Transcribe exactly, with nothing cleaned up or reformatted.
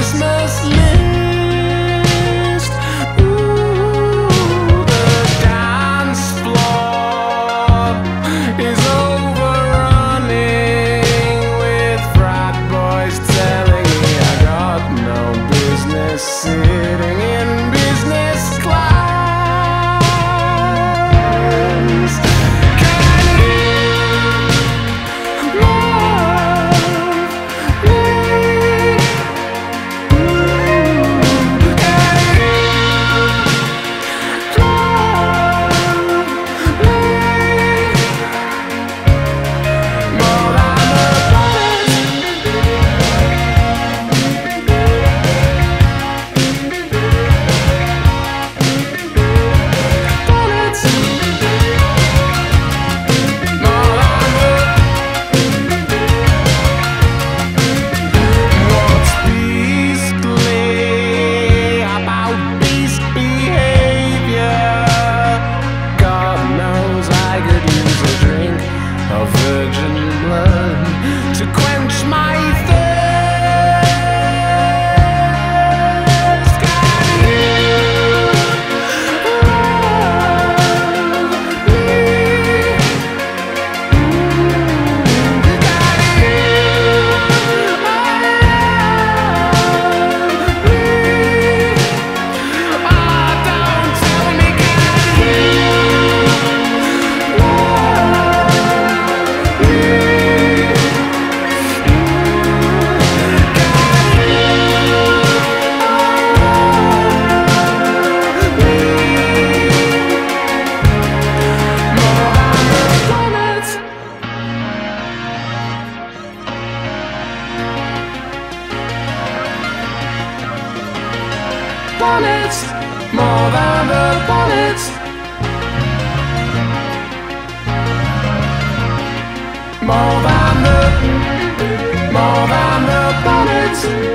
Christmas list. Ooh, the dance floor is overrunning with frat boys telling me I got no business sitting in business class. Virgin blood to quench my thirst. Can you love me? Can you love me? Oh, don't tell me, can you bonnets, more than the bonnets, more than the, more than the bonnets.